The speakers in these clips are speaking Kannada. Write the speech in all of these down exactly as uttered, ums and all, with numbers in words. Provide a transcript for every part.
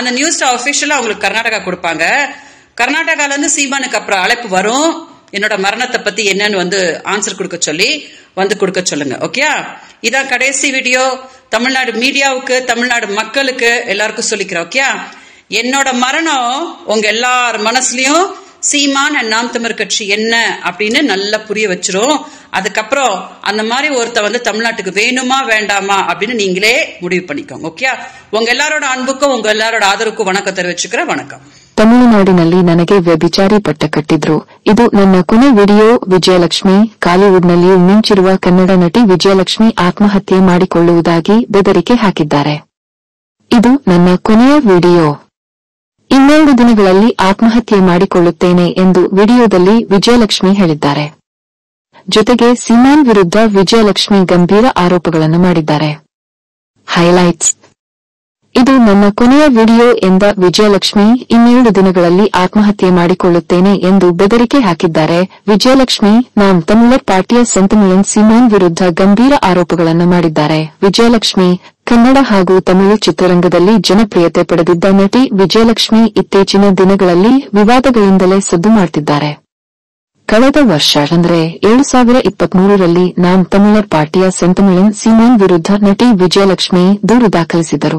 அந்த நியூஸ் ஸ்டார் அபிஷியலா அவங்களுக்கு கர்நாடகா கொடுப்பாங்க. கர்நாடகால இருந்து சீமானுக்கு அப்புறம் அழைப்பு வரும், என்னோட மரணத்தை பத்தி என்னன்னு வந்து ஆன்சர் கொடுக்க சொல்லி வந்து கொடுக்க சொல்லுங்க. ஓகே, இதான் கடைசி வீடியோ. தமிழ்நாடு மீடியாவுக்கு, தமிழ்நாடு மக்களுக்கு எல்லாருக்கும் சொல்லிக்கிறேன். ஓகே, என்னோட மரணம் உங்க எல்லார் மனசுலயும் சீமான் அண்ட் நாம் தமிழர் கட்சி என்ன அப்படின்னு நல்லா புரிய வச்சிரும். அதுக்கப்புறம் அந்த மாதிரி ஒருத்த வந்து தமிழ்நாட்டுக்கு வேணுமா வேண்டாமா அப்படின்னு நீங்களே முடிவு பண்ணிக்கோங்க. ஓகே, உங்க எல்லாரோட அன்புக்கும் உங்க எல்லாரோட ஆதரவுக்கும் வணக்கம் தெரிவிச்சுக்கிறேன். வணக்கம். ತಮಿಳುನಾಡಿನಲ್ಲಿ ನನಗೆ ವ್ಯಭಿಚಾರಿ ಪಟ್ಟ ಕಟ್ಟಿದ್ರು. ಇದು ನನ್ನ ಕೊನೆ ವಿಡಿಯೋ. ವಿಜಯಲಕ್ಷ್ಮಿ ಕಾಲಿವುಡ್ನಲ್ಲಿಯೂ ಮಿಂಚಿರುವ ಕನ್ನಡ ನಟಿ ವಿಜಯಲಕ್ಷ್ಮಿ ಆತ್ಮಹತ್ಯೆ ಮಾಡಿಕೊಳ್ಳುವುದಾಗಿ ಬೆದರಿಕೆ ಹಾಕಿದ್ದಾರೆ. ಇದು ನನ್ನ ಕೊನೆಯ ವಿಡಿಯೋ. ಇನ್ನೆರಡು ದಿನಗಳಲ್ಲಿ ಆತ್ಮಹತ್ಯೆ ಮಾಡಿಕೊಳ್ಳುತ್ತೇನೆ ಎಂದು ವಿಡಿಯೋದಲ್ಲಿ ವಿಜಯಲಕ್ಷ್ಮಿ ಹೇಳಿದ್ದಾರೆ. ಜೊತೆಗೆ ಸೀಮಾನ್ ವಿರುದ್ಧ ವಿಜಯಲಕ್ಷ್ಮಿ ಗಂಭೀರ ಆರೋಪಗಳನ್ನು ಮಾಡಿದ್ದಾರೆ. ಹೈಲೈಟ್ಸ್: ಇದು ನನ್ನ ಕೊನೆಯ ವಿಡಿಯೋ ಎಂದ ವಿಜಯಲಕ್ಷ್ಮಿ ಇನ್ನೆರಡು ದಿನಗಳಲ್ಲಿ ಆತ್ಮಹತ್ಯೆ ಮಾಡಿಕೊಳ್ಳುತ್ತೇನೆ ಎಂದು ಬೆದರಿಕೆ ಹಾಕಿದ್ದಾರೆ. ವಿಜಯಲಕ್ಷ್ಮಿ ನಾಮ್ ತಮಿಳರ್ ಪಾರ್ಟಿಯ ಸೆಂತಮಿಳನ್ ಸೀಮಾನ್ ವಿರುದ್ಧ ಗಂಭೀರ ಆರೋಪಗಳನ್ನು ಮಾಡಿದ್ದಾರೆ. ವಿಜಯಲಕ್ಷ್ಮಿ ಕನ್ನಡ ಹಾಗೂ ತಮಿಳು ಚಿತ್ರರಂಗದಲ್ಲಿ ಜನಪ್ರಿಯತೆ ಪಡೆದಿದ್ದ ನಟಿ ವಿಜಯಲಕ್ಷ್ಮಿ ಇತ್ತೀಚಿನ ದಿನಗಳಲ್ಲಿ ವಿವಾದಗಳಿಂದಲೇ ಸದ್ದು ಮಾಡುತ್ತಿದ್ದಾರೆ. ಕಳೆದ ವರ್ಷ ಅಂದ್ರೆ ಏಳು ಸಾವಿರ ಇಪ್ಪತ್ಮೂರರಲ್ಲಿ ನಾಮ್ ತಮಿಳರ್ ಪಾರ್ಟಿಯ ಸೆಂತಮಿಳನ್ ಸೀಮಾನ್ ವಿರುದ್ಧ ನಟಿ ವಿಜಯಲಕ್ಷ್ಮಿ ದೂರು ದಾಖಲಿಸಿದ್ದರು.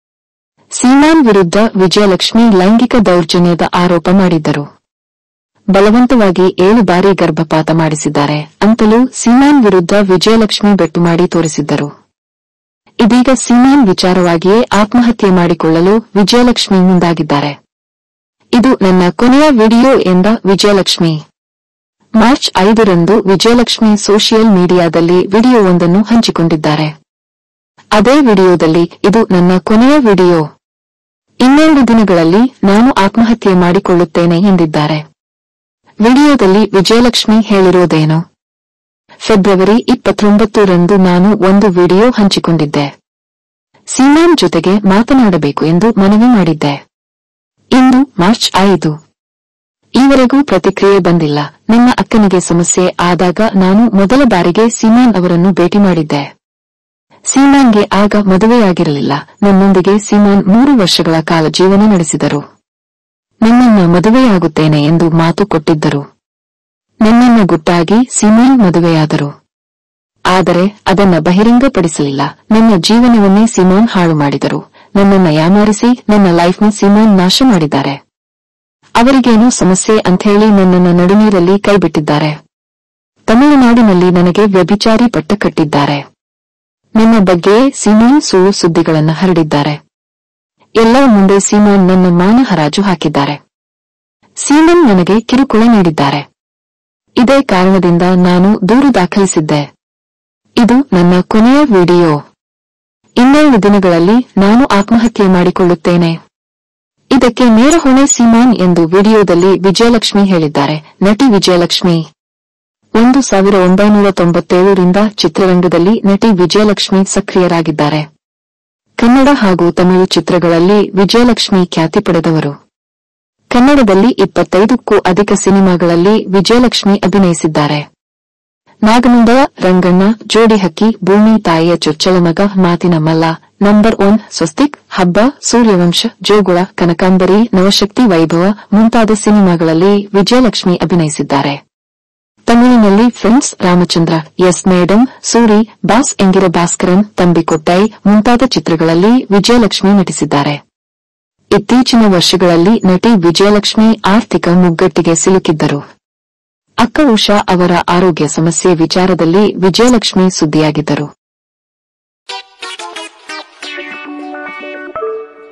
ಸೀಮಾನ್ ವಿರುದ್ಧ ವಿಜಯಲಕ್ಷ್ಮಿ ಲೈಂಗಿಕ ದೌರ್ಜನ್ಯದ ಆರೋಪ ಮಾಡಿದ್ದರು. ಬಲವಂತವಾಗಿ ಏಳು ಬಾರಿ ಗರ್ಭಪಾತ ಮಾಡಿಸಿದ್ದಾರೆ ಅಂತಲೂ ಸೀಮಾನ್ ವಿರುದ್ಧ ವಿಜಯಲಕ್ಷ್ಮಿ ಬೆಟ್ಟು ಮಾಡಿ ತೋರಿಸಿದ್ದರು. ಇದೀಗ ಸೀಮಾನ್ ವಿಚಾರವಾಗಿಯೇ ಆತ್ಮಹತ್ಯೆ ಮಾಡಿಕೊಳ್ಳಲು ವಿಜಯಲಕ್ಷ್ಮಿ ಮುಂದಾಗಿದ್ದಾರೆ. ಇದು ನನ್ನ ಕೊನೆಯ ವಿಡಿಯೋ ಎಂದ ವಿಜಯಲಕ್ಷ್ಮಿ ಮಾರ್ಚ್ ಐದರಂದು ವಿಜಯಲಕ್ಷ್ಮಿ ಸೋಷಿಯಲ್ ಮೀಡಿಯಾದಲ್ಲಿ ವಿಡಿಯೋವೊಂದನ್ನು ಹಂಚಿಕೊಂಡಿದ್ದಾರೆ. ಅದೇ ವಿಡಿಯೋದಲ್ಲಿ ಇದು ನನ್ನ ಕೊನೆಯ ವಿಡಿಯೋ, ಇನ್ನೆರಡು ದಿನಗಳಲ್ಲಿ ನಾನು ಆತ್ಮಹತ್ಯೆ ಮಾಡಿಕೊಳ್ಳುತ್ತೇನೆ ಎಂದಿದ್ದಾರೆ. ವಿಡಿಯೋದಲ್ಲಿ ವಿಜಯಲಕ್ಷ್ಮಿ ಹೇಳಿರೋದೇನು? ಫೆಬ್ರವರಿ ಇಪ್ಪತ್ತೊಂಬತ್ತರಂದು ನಾನು ಒಂದು ವಿಡಿಯೋ ಹಂಚಿಕೊಂಡಿದ್ದೆ. ಸೀಮಾನ್ ಜೊತೆಗೆ ಮಾತನಾಡಬೇಕು ಎಂದು ಮನವಿ ಮಾಡಿದ್ದೆ. ಇಂದು ಮಾರ್ಚ್ ಐದು. ಈವರೆಗೂ ಪ್ರತಿಕ್ರಿಯೆ ಬಂದಿಲ್ಲ. ನನ್ನ ಅಕ್ಕನಿಗೆ ಸಮಸ್ಯೆ ಆದಾಗ ನಾನು ಮೊದಲ ಬಾರಿಗೆ ಸೀಮಾನ್ ಅವರನ್ನು ಭೇಟಿ ಮಾಡಿದ್ದೆ. ಸೀಮಾನ್ಗೆ ಆಗ ಮದುವೆಯಾಗಿರಲಿಲ್ಲ. ನನ್ನೊಂದಿಗೆ ಸೀಮಾನ್ ಮೂರು ವರ್ಷಗಳ ಕಾಲ ಜೀವನ ನಡೆಸಿದರು. ನನ್ನನ್ನ ಮದುವೆಯಾಗುತ್ತೇನೆ ಎಂದು ಮಾತು ಕೊಟ್ಟಿದ್ದರು. ನನ್ನನ್ನ ಗುಟ್ಟಾಗಿ ಸೀಮಾನ್ ಮದುವೆಯಾದರು. ಆದರೆ ಅದನ್ನ ಬಹಿರಂಗಪಡಿಸಲಿಲ್ಲ. ನನ್ನ ಜೀವನವನ್ನೇ ಸೀಮಾನ್ ಹಾಳು ಮಾಡಿದರು. ನನ್ನನ್ನ ಯಾಮಾರಿಸಿ ನನ್ನ ಲೈಫ್ನ ಸೀಮಾನ್ ನಾಶ ಮಾಡಿದ್ದಾರೆ. ಅವರಿಗೇನೋ ಸಮಸ್ಯೆ ಅಂಥೇಳಿ ನನ್ನನ್ನ ನಡುನೀರಲ್ಲಿ ಕೈಬಿಟ್ಟಿದ್ದಾರೆ. ತಮಿಳುನಾಡಿನಲ್ಲಿ ನನಗೆ ವ್ಯಭಿಚಾರಿ ಪಟ್ಟ ಕಟ್ಟಿದ್ದಾರೆ. ನನ್ನ ಬಗ್ಗೆ ಸೀಮಾನ್ ಸುಳ್ಳು ಸುದ್ದಿಗಳನ್ನು ಹರಡಿದ್ದಾರೆ. ಎಲ್ಲರ ಮುಂದೆ ಸೀಮಾನ್ ನನ್ನ ಮಾನ ಹರಾಜು ಹಾಕಿದ್ದಾರೆ. ಸೀಮಾನ್ ನನಗೆ ಕಿರುಕುಳ ನೀಡಿದ್ದಾರೆ. ಇದೇ ಕಾರಣದಿಂದ ನಾನು ದೂರು ದಾಖಲಿಸಿದ್ದೆ. ಇದು ನನ್ನ ಕೊನೆಯ ವಿಡಿಯೋ. ಇನ್ನೆರಡು ದಿನಗಳಲ್ಲಿ ನಾನು ಆತ್ಮಹತ್ಯೆ ಮಾಡಿಕೊಳ್ಳುತ್ತೇನೆ. ಇದಕ್ಕೆ ನೇರ ಹೊಣೆ ಸೀಮಾನ್ ಎಂದು ವಿಡಿಯೋದಲ್ಲಿ ವಿಜಯಲಕ್ಷ್ಮಿ ಹೇಳಿದ್ದಾರೆ. ನಟಿ ವಿಜಯಲಕ್ಷ್ಮಿ ಒಂದು ಸಾವಿರ ಒಂಬೈನೂರ ತೊಂಬತ್ತೇಳರಿಂದ ಚಿತ್ರರಂಗದಲ್ಲಿ ನಟಿ ವಿಜಯಲಕ್ಷ್ಮಿ ಸಕ್ರಿಯರಾಗಿದ್ದಾರೆ. ಕನ್ನಡ ಹಾಗೂ ತಮಿಳು ಚಿತ್ರಗಳಲ್ಲಿ ವಿಜಯಲಕ್ಷ್ಮಿ ಖ್ಯಾತಿ ಪಡೆದವರು. ಕನ್ನಡದಲ್ಲಿ ಇಪ್ಪತ್ತೈದಕ್ಕೂ ಅಧಿಕ ಸಿನಿಮಾಗಳಲ್ಲಿ ವಿಜಯಲಕ್ಷ್ಮಿ ಅಭಿನಯಿಸಿದ್ದಾರೆ. ನಾಗಮಂಡಲ, ರಂಗಣ್ಣ, ಜೋಡಿ ಹಕ್ಕಿ, ಭೂಮಿ ತಾಯಿಯ ಚೊಚ್ಚಲ ಮಗ, ಮಾತಿನ ಮಲ್ಲ, ನಂಬರ್ ಒನ್, ಸ್ವಸ್ತಿಕ್, ಹಬ್ಬ, ಸೂರ್ಯವಂಶ, ಜೋಗುಳ, ಕನಕಾಂಬರಿ, ನವಶಕ್ತಿ ವೈಭವ ಮುಂತಾದ ಸಿನಿಮಾಗಳಲ್ಲಿ ವಿಜಯಲಕ್ಷ್ಮಿ ಅಭಿನಯಿಸಿದ್ದಾರೆ. ತಮಿಳಿನಲ್ಲಿ Friends, Ramachandra, S Madam, Suri, Boss Engira Bhaskaran, Thambi Kottai ಮುಂತಾದ ಚಿತ್ರಗಳಲ್ಲಿ ವಿಜಯಲಕ್ಷ್ಮಿ ನಟಿಸಿದ್ದಾರೆ. ಇತ್ತೀಚಿನ ವರ್ಷಗಳಲ್ಲಿ ನಟಿ ವಿಜಯಲಕ್ಷ್ಮಿ ಆರ್ಥಿಕ ಮುಗ್ಗಟ್ಟಿಗೆ ಸಿಲುಕಿದ್ದರು. ಅಕ್ಕ ಉಷಾ ಅವರ ಆರೋಗ್ಯ ಸಮಸ್ಯೆ ವಿಚಾರದಲ್ಲಿ ವಿಜಯಲಕ್ಷ್ಮಿ ಸುದ್ದಿಯಾಗಿದ್ದರು.